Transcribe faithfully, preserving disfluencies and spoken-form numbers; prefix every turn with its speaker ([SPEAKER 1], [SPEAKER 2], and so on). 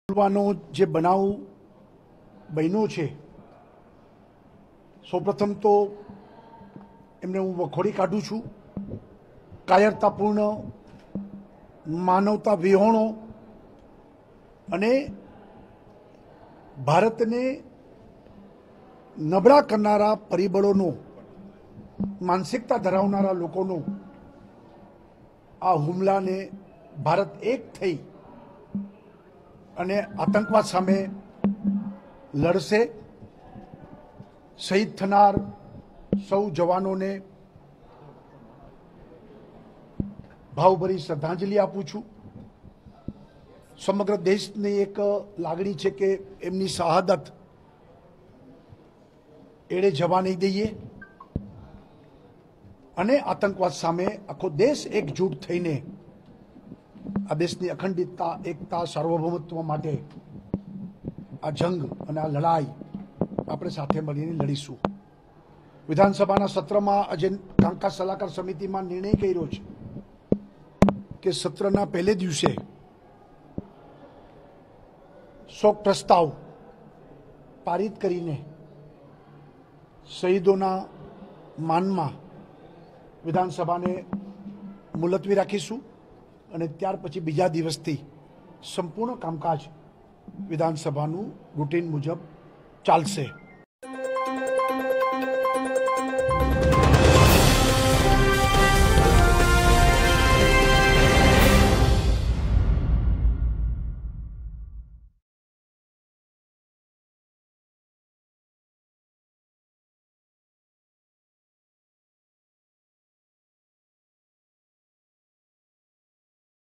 [SPEAKER 1] જે બનાવ બન્યો છે, સૌપ્રથમ તો એમને હું વખોડી કાઢું છું। કાયરતાપૂર્ણ, માનવતા વિહોણો અને ભારતને નબળા કરનારા પરિબળોનો, માનસિકતા ધરાવનારા લોકોનો આ હુમલાને ભારત એક થઈ અને આતંકવાદ સામે લડશે। શહીદ થનાર સૌ જવાનોને ભાવભરી શ્રદ્ધાંજલિ આપું છું। સમગ્ર દેશની એક લાગણી છે કે એમની શહાદત એળે જવા નહીં દઈએ અને આતંકવાદ સામે આખો દેશ એકજૂટ થઈને આ દેશની અખંડિતતા, એકતા, સાર્વભૌમત્વ માટે આ જંગ અને આ લડાઈ આપણે સાથે મળીને લડીશું। વિધાનસભાના સત્રમાં આજે કામકાજ સલાહકાર સમિતિમાં નિર્ણય કર્યો છે કે સત્રના પહેલે દિવસે શોક પ્રસ્તાવ પારિત કરીને શહીદોના માનમાં વિધાનસભાને મુલતવી રાખીશું અને ત્યાર પછી બીજા દિવસથી સંપૂર્ણ કામકાજ વિધાનસભાનું રૂટીન મુજબ ચાલશે।